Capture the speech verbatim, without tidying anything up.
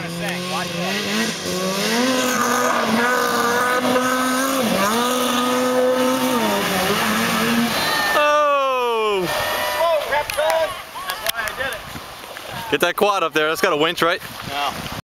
gonna sink. Watch that. Oh! Whoa, Captain! That's why I did it. Get that quad up there. That's got a winch, right? No.